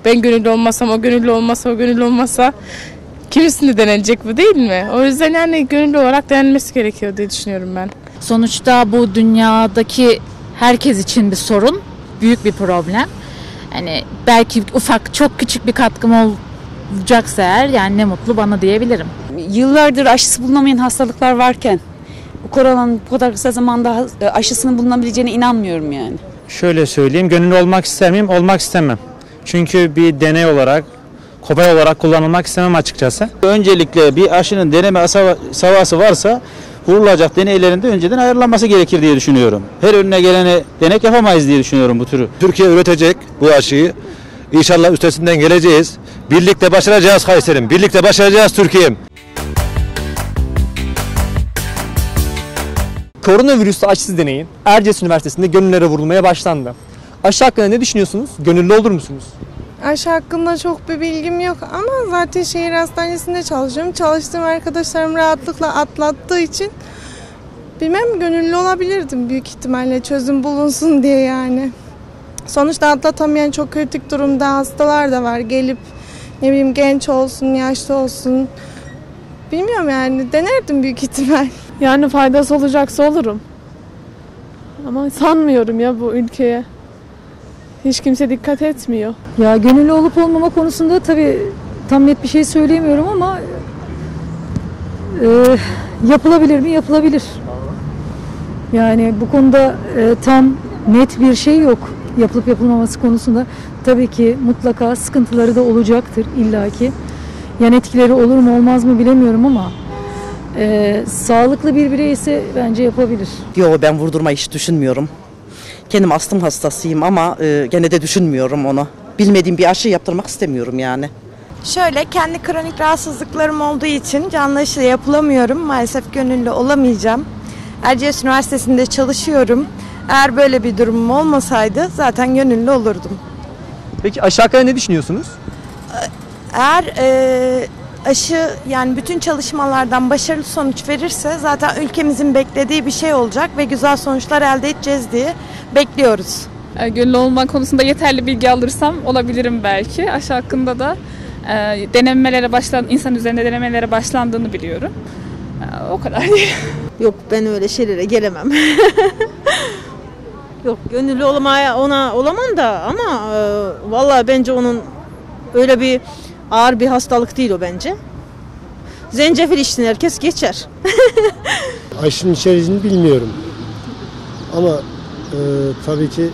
Ben gönüllü olmasam, o gönüllü olmasa, o gönüllü olmasa kimisinde denenecek bu değil mi? O yüzden yani gönüllü olarak denenmesi gerekiyor diye düşünüyorum ben. Sonuçta bu dünyadaki herkes için bir sorun, büyük bir problem. Yani belki ufak, çok küçük bir katkım olacaksa eğer yani ne mutlu bana diyebilirim. Yıllardır aşısı bulunamayan hastalıklar varken bu koronanın bu kadar kısa zamanda aşısının bulunabileceğine inanmıyorum yani. Şöyle söyleyeyim, gönüllü olmak ister miyim? Olmak istemem. Çünkü bir deney olarak, kobay olarak kullanılmak istemem açıkçası. Öncelikle bir aşının deneme savası varsa vurulacak deneylerinde önceden ayarlanması gerekir diye düşünüyorum. Her önüne gelene denek yapamayız diye düşünüyorum bu türü. Türkiye üretecek bu aşıyı. İnşallah üstesinden geleceğiz. Birlikte başaracağız Kayseri'm. Birlikte başaracağız Türkiye'm. Koronavirüsü aşısı deneyi Erciyes Üniversitesi'nde gönüllülere vurulmaya başlandı. Aşı hakkında ne düşünüyorsunuz? Gönüllü olur musunuz? Aşı hakkında çok bir bilgim yok ama zaten şehir hastanesinde çalışıyorum. Çalıştığım arkadaşlarım rahatlıkla atlattığı için bilmem gönüllü olabilirdim büyük ihtimalle çözüm bulunsun diye yani. Sonuçta atlatamayan çok kritik durumda hastalar da var. Gelip ne bileyim genç olsun, yaşlı olsun bilmiyorum yani denerdim büyük ihtimal. Yani faydası olacaksa olurum. Ama sanmıyorum ya bu ülkeye. Hiç kimse dikkat etmiyor. Ya gönüllü olup olmama konusunda tabii tam net bir şey söyleyemiyorum ama yapılabilir mi? Yapılabilir. Yani bu konuda tam net bir şey yok. Yapılıp yapılmaması konusunda tabii ki mutlaka sıkıntıları da olacaktır illaki. Yan etkileri olur mu olmaz mı bilemiyorum ama sağlıklı bir birey ise bence yapabilir. Yok, ben vurdurma hiç düşünmüyorum. Kendim astım hastasıyım ama gene de düşünmüyorum onu. Bilmediğim bir aşı yaptırmak istemiyorum yani. Şöyle kendi kronik rahatsızlıklarım olduğu için canlı aşı yapılamıyorum. Maalesef gönüllü olamayacağım. Erciyes Üniversitesi'nde çalışıyorum. Eğer böyle bir durumum olmasaydı zaten gönüllü olurdum. Peki aşı hakkında ne düşünüyorsunuz? Eğer aşı yani bütün çalışmalardan başarılı sonuç verirse zaten ülkemizin beklediği bir şey olacak ve güzel sonuçlar elde edeceğiz diye bekliyoruz. Gönüllü olma konusunda yeterli bilgi alırsam olabilirim belki. Aşı hakkında da insan üzerinde denemelere başlandığını biliyorum. O kadar değil. Yok, ben öyle şeylere gelemem. Yok, gönüllü olmaya olamam da ama vallahi bence onun öyle bir ağır bir hastalık değil o bence. Zencefil içsin herkes geçer. Aşının içeriğini bilmiyorum. Ama tabii ki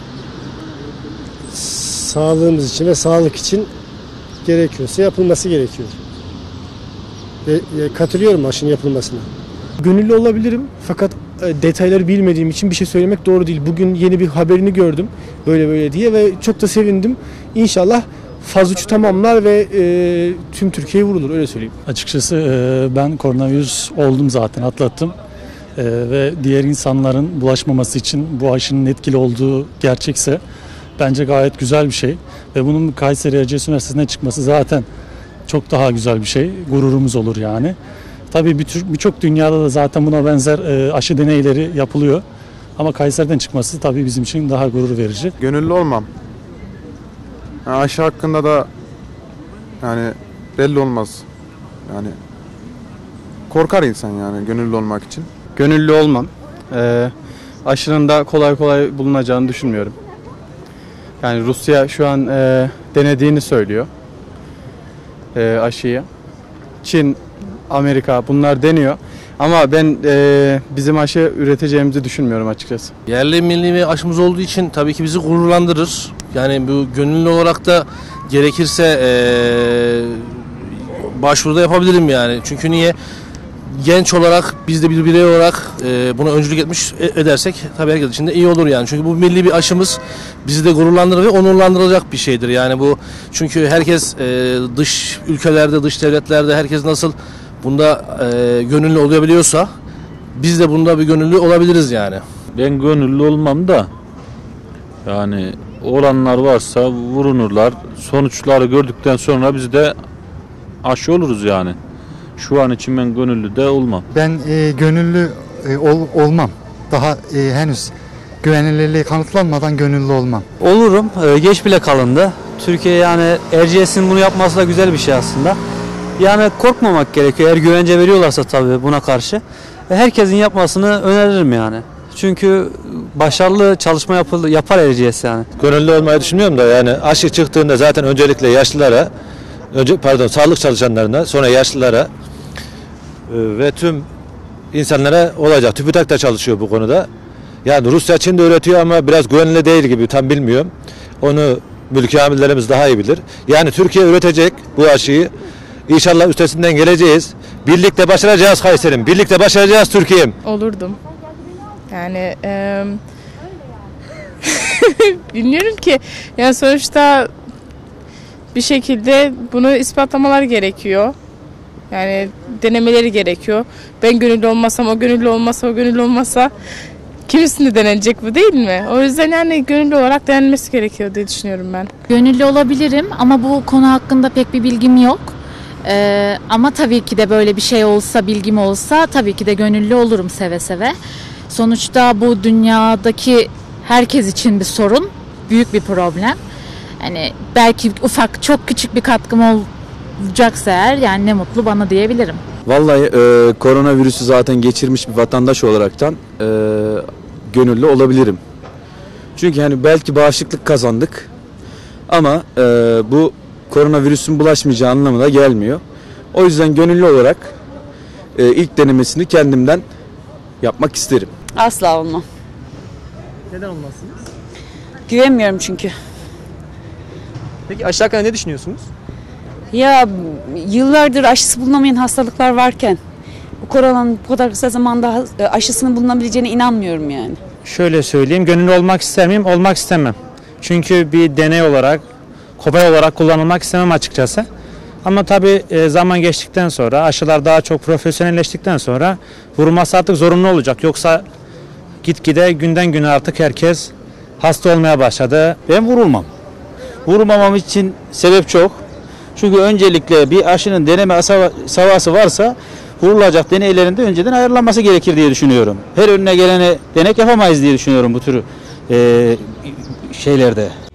sağlığımız için ve sağlık için gerekiyorsa yapılması gerekiyor. Ve katılıyorum aşının yapılmasına. Gönüllü olabilirim fakat detayları bilmediğim için bir şey söylemek doğru değil. Bugün yeni bir haberini gördüm böyle diye ve çok da sevindim. İnşallah faz 3'ü tamamlar ve tüm Türkiye vurulur, öyle söyleyeyim. Açıkçası ben koronavirüs oldum zaten, atlattım. Ve diğer insanların bulaşmaması için bu aşının etkili olduğu gerçekse bence gayet güzel bir şey. Ve bunun Kayseri Erciyes Üniversitesi'ne çıkması zaten çok daha güzel bir şey. Gururumuz olur yani. Tabii birçok dünyada da zaten buna benzer aşı deneyleri yapılıyor. Ama Kayseri'den çıkması tabii bizim için daha gurur verici. Gönüllü olmam. Yani aşı hakkında da yani belli olmaz. Yani korkar insan yani gönüllü olmak için. Gönüllü olmam. Aşının da kolay kolay bulunacağını düşünmüyorum. Yani Rusya şu an denediğini söylüyor aşıyı. Çin, Amerika bunlar deniyor. Ama ben bizim aşı üreteceğimizi düşünmüyorum açıkçası. Yerli milli bir aşımız olduğu için tabii ki bizi gururlandırır. Yani bu gönüllü olarak da gerekirse başvuruda yapabilirim yani. Çünkü niye? Genç olarak biz de bir birey olarak buna öncülük edersek tabii herkes için de iyi olur yani. Çünkü bu milli bir aşımız bizi de gururlandırır ve onurlandırılacak bir şeydir. Yani bu çünkü herkes dış ülkelerde, dış devletlerde herkes nasıl bunda gönüllü olabiliyorsa biz de bunda bir gönüllü olabiliriz yani. Ben gönüllü olmam da yani olanlar varsa vurunurlar. Sonuçları gördükten sonra biz de aşı oluruz yani. Şu an için ben gönüllü de olmam. Ben gönüllü olmam. Daha henüz güvenilirliği kanıtlanmadan gönüllü olmam. Olurum. Geç bile kalındı. Türkiye yani Erciyes'in bunu yapması da güzel bir şey aslında. Yani korkmamak gerekiyor. Eğer güvence veriyorlarsa tabii buna karşı. Herkesin yapmasını öneririm yani. Çünkü başarılı çalışma yapar Erciyes yani. Gönüllü olmayı düşünmüyorum da yani aşı çıktığında zaten öncelikle yaşlılara, sağlık çalışanlarına, sonra yaşlılara ve tüm insanlara olacak. TÜBİTAK da çalışıyor bu konuda. Yani Rusya, Çin de üretiyor ama biraz güvenli değil gibi, tam bilmiyorum. Onu mülki amirlerimiz daha iyi bilir. Yani Türkiye üretecek bu aşıyı. İnşallah üstesinden geleceğiz. Birlikte başaracağız Kayseri'm. Birlikte başaracağız Türkiye'm. Olurdum. Yani bilmiyorum ki. Yani sonuçta bir şekilde bunu ispatlamalar gerekiyor. Yani denemeleri gerekiyor. Ben gönüllü olmasam, o gönüllü olmasa, o gönüllü olmasa kimisinde denenecek bu, değil mi? O yüzden yani gönüllü olarak denenmesi gerekiyor diye düşünüyorum ben. Gönüllü olabilirim ama bu konu hakkında pek bir bilgim yok. Ama tabii ki de böyle bir şey olsa, bilgim olsa tabii ki de gönüllü olurum seve seve. Sonuçta bu dünyadaki herkes için bir sorun, büyük bir problem. Hani belki ufak, çok küçük bir katkım olacaksa eğer yani ne mutlu bana diyebilirim. Vallahi koronavirüsü zaten geçirmiş bir vatandaş olaraktan gönüllü olabilirim. Çünkü hani belki bağışıklık kazandık ama bu koronavirüsün bulaşmayacağı anlamına gelmiyor. O yüzden gönüllü olarak ilk denemesini kendimden yapmak isterim. Asla olmam. Neden olmazsınız? Güvenmiyorum çünkü. Peki aşı hakkında ne düşünüyorsunuz? Ya yıllardır aşısı bulunamayan hastalıklar varken bu koronanın bu kadar kısa zamanda aşısının bulunabileceğine inanmıyorum yani. Şöyle söyleyeyim, gönüllü olmak ister miyim? Olmak istemem. Çünkü bir deney olarak, kobay olarak kullanılmak istemem açıkçası. Ama tabii zaman geçtikten sonra, aşılar daha çok profesyonelleştikten sonra vurulması artık zorunlu olacak. Yoksa gitgide günden güne artık herkes hasta olmaya başladı. Ben vurulmam. Vurulmamam için sebep çok. Çünkü öncelikle bir aşının deneme savası varsa vurulacak deneylerinde önceden ayarlanması gerekir diye düşünüyorum. Her önüne gelene denek yapamayız diye düşünüyorum bu tür şeylerde.